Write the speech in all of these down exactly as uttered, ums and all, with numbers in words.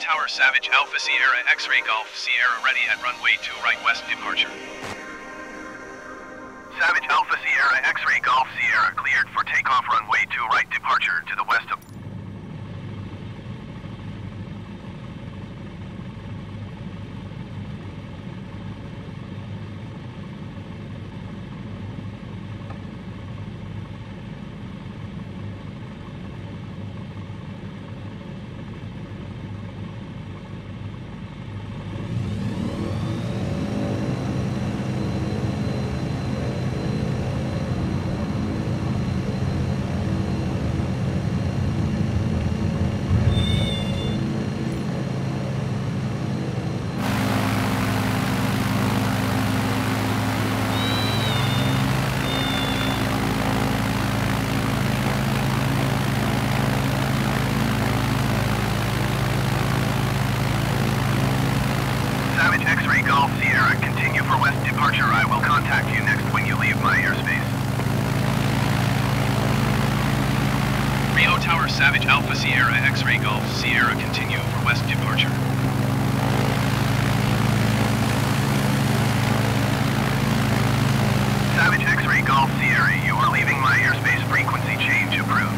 Tower Savage Alpha Sierra X-Ray Golf Sierra ready at runway two right west departure. Savage Alpha Sierra X-Ray Golf Sierra cleared for takeoff runway two right departure to the west of... X-Ray Golf Sierra, continue for west departure. I will contact you next when you leave my airspace. Rio Tower Savage Alpha Sierra X-Ray Golf Sierra, continue for west departure. Savage X-Ray Golf Sierra, you are leaving my airspace. Frequency change approved.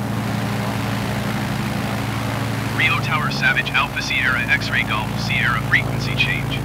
Rio Tower Savage Alpha Sierra X-Ray Golf Sierra, frequency change.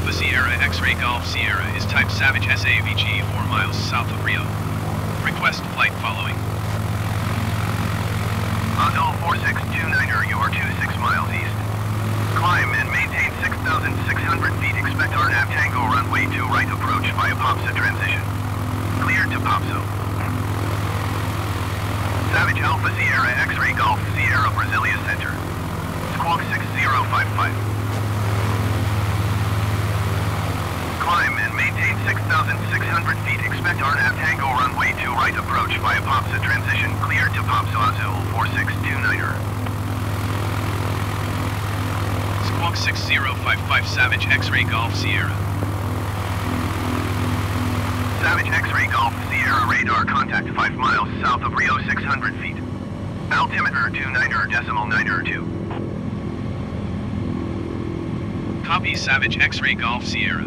Alpha Sierra X-Ray Golf Sierra is type Savage S A V G four miles south of Rio. Request flight following. Azul four six two niner, you are two six miles east. Climb and maintain six thousand six hundred feet. Expect R N A V Tango runway two right approach via Popsa transition. Cleared to Popso. Savage Alpha Sierra X-Ray Golf Sierra Brasilia Center. Squawk six zero five five. Climb and maintain six thousand six hundred feet. Expect R N A V Tango runway two right approach via Popsa transition. Cleared to Popso Azul four six two niner. Squawk six zero five five Savage X-Ray Golf Sierra. Savage X-Ray Golf Sierra radar contact five miles south of Rio six hundred feet. Altimeter two niner decimal niner two. Copy Savage X-Ray Golf Sierra.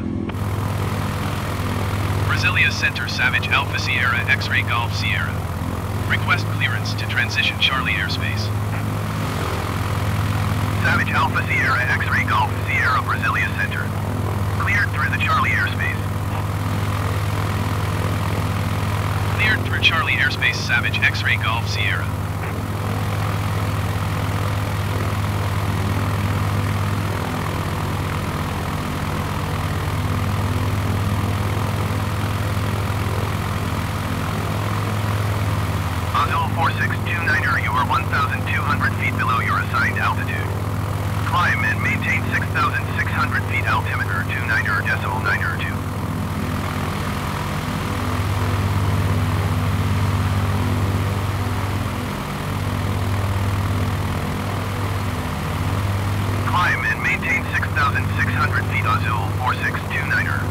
Brasilia Center Savage Alpha Sierra X-Ray Golf Sierra. Request clearance to transition Charlie airspace. Savage Alpha Sierra X-Ray Golf Sierra Brasilia Center. Cleared through the Charlie airspace. Cleared through Charlie airspace Savage X-Ray Golf Sierra. Azul four six two niner, you are one thousand two hundred feet below your assigned altitude. Climb and maintain six thousand six hundred feet. Altimeter two niner decimal niner two. Climb and maintain six thousand six hundred feet. Azul four six two niner.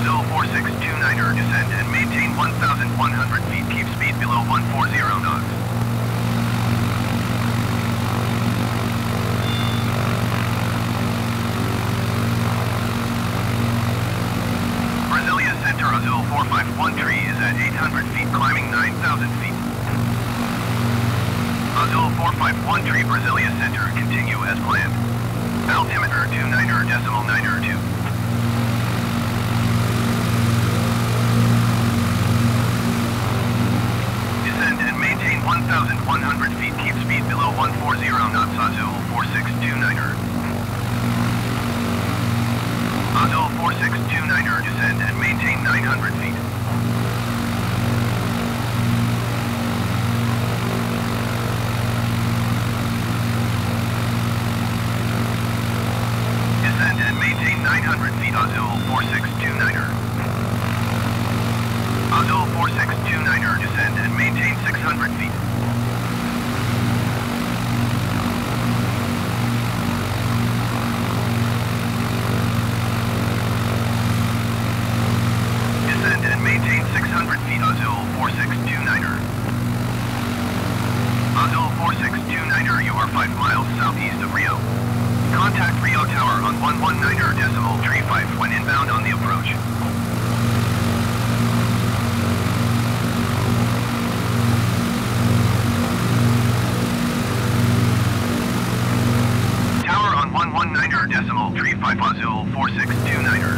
Azul four six two niner, descend and maintain one thousand one hundred feet. Keep speed below one forty knots. Brasilia Center, Azul four five one tree is at eight hundred feet, climbing nine thousand feet. Azul four five one tree, Brasilia Center, continue as planned. Altimeter two niner decimal niner two. Descend and maintain one thousand one hundred feet. Keep speed below one forty knots. Azul four six two niner. Azul four six two niner, descend and maintain nine hundred feet. Descend and maintain nine hundred feet. Azul four six two niner. Azul four six two niner, descend and maintain six hundred feet. Descend and maintain six hundred feet. Azul four six two niner. Azul four six two niner, you are five miles southeast of Rio. Contact Rio Tower on one one niner decimal three five when inbound on the approach. Tower on one one niner decimal three five, Azul four six two niner.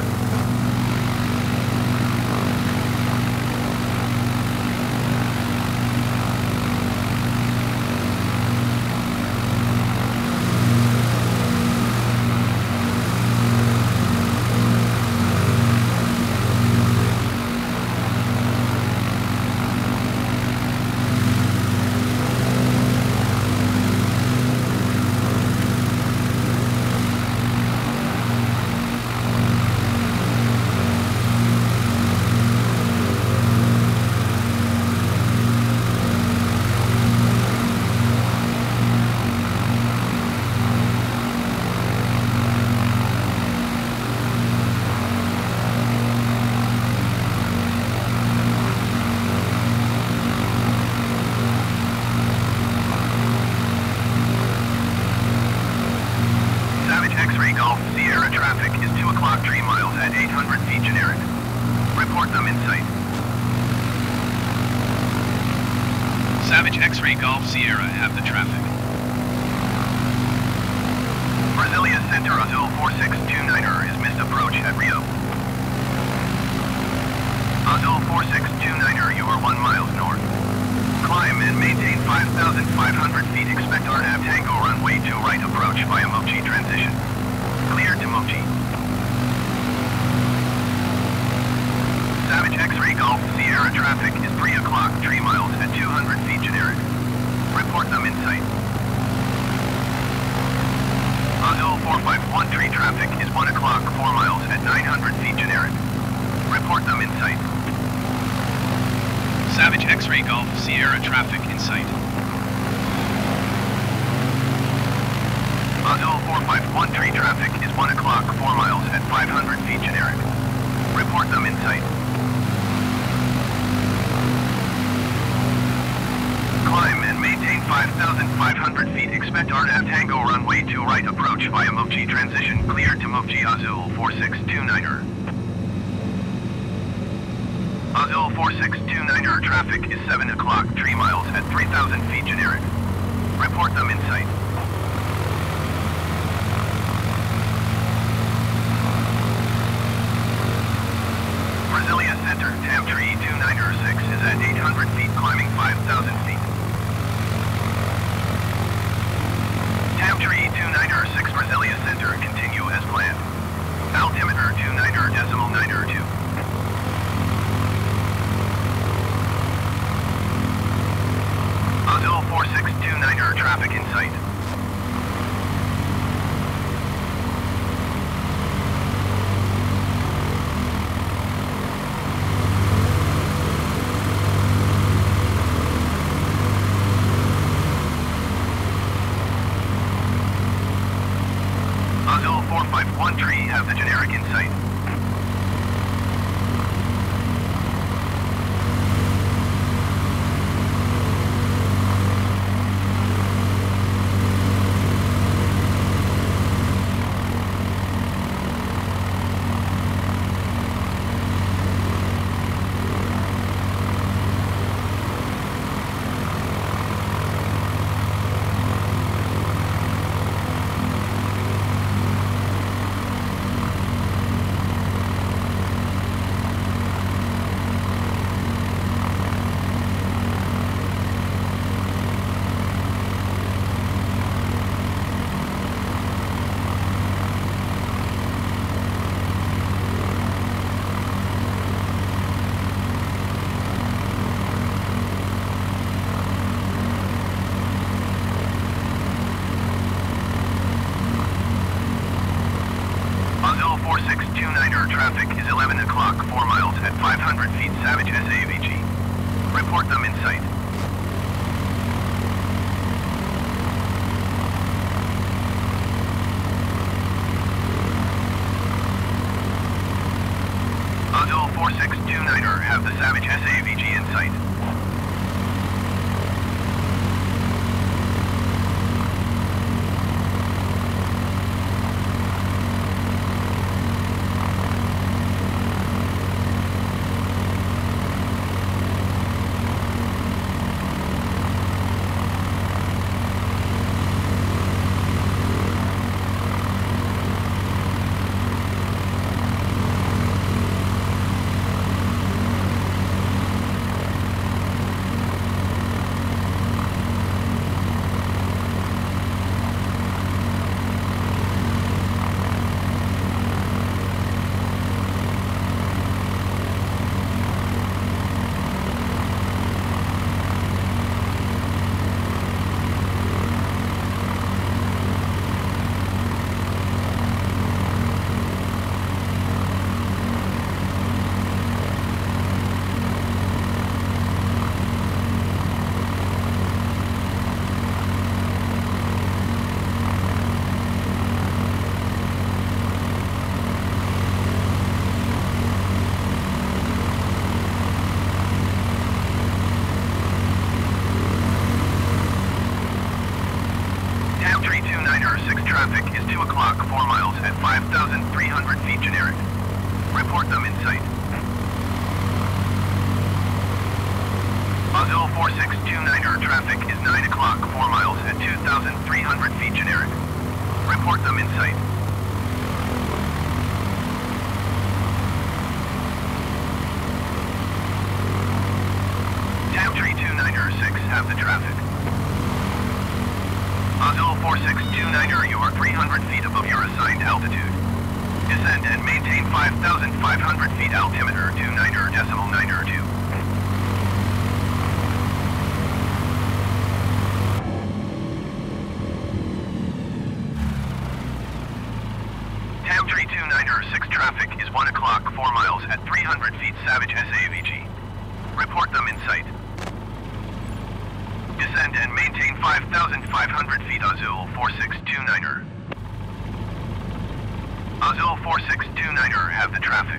X-ray Golf Sierra traffic is two o'clock three miles at eight hundred feet generic. Report them in sight. Savage X-ray Golf Sierra have the traffic. Brasilia Center, Azul four six two niner is missed approach at Rio. Azul four six two niner, you are one miles north. Climb and maintain five thousand five hundred feet. Expect R N A V Tango runway two right approach via Mochi transition. Clear to Mochi. Savage X-ray Golf Sierra traffic is three o'clock three miles at two hundred feet generic. Report them in sight. Azul four five one tree traffic is one o'clock four miles at nine hundred feet generic. Report them in sight. Savage X-ray Golf Sierra traffic in sight. Azul four five one tree traffic is one o'clock four miles at five hundred feet generic. Report them in sight. Climb and maintain five thousand five hundred feet. Expect R N A V Tango runway two right approach via Mochi transition. Clear to Mochi. Azul four six two niner. Azul four six two niner traffic is seven o'clock three miles at three thousand feet generic. Report them in sight. Brasilia Center, Tam Tree two niner six is at eight hundred feet, climbing five thousand feet. Tam Tree two niner six, Brasilia Center, continue as planned. Altimeter two niner decimal niner two. Azul four six two niner traffic in sight. Azul four five one tree have the generic in sight. niner, traffic is eleven o'clock, four miles at five hundred feet, Savage S A V G. Report them in sight. Azul four six two niner, have the Savage S A V G in sight. Traffic is two o'clock, four miles at five thousand three hundred feet generic. Report them in sight. Azul four six two niner, traffic is nine o'clock, four miles at two thousand three hundred feet generic. Report them in sight. Tamtree two niner six, have the traffic. Azul four six two niner, you are three hundred feet above your assigned altitude. Descend and maintain five thousand five hundred feet, altimeter two niner decimal niner two. Tamtree two niner six, traffic is one o'clock, four miles at three hundred feet, Savage S A V G. Report them in sight. Descend and maintain five thousand five hundred feet, Azul four six two niner. Azul four six two niner, have the traffic.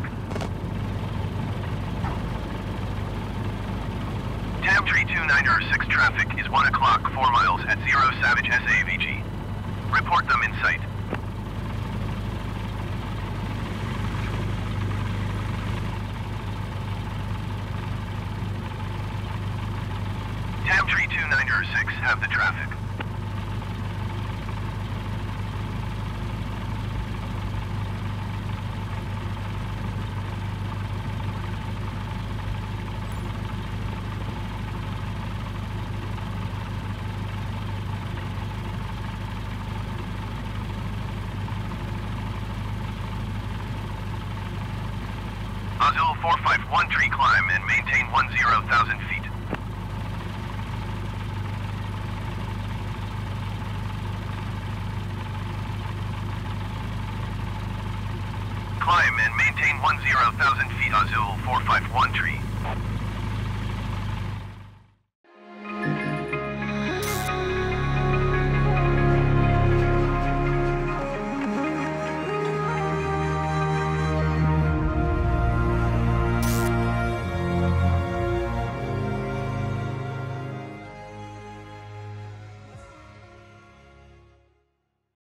Tamtree two niner six, traffic is one o'clock, four miles at zero, Savage S A V G. Report them in sight. Tamtree two niner six, have the traffic. Azul four five one, tree climb and maintain one zero thousand feet. Climb and maintain one zero thousand feet, Azul four five one tree.